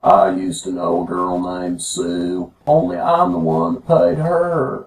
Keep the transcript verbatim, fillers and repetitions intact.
I used to know a girl named Sue, only I'm the one that paid her.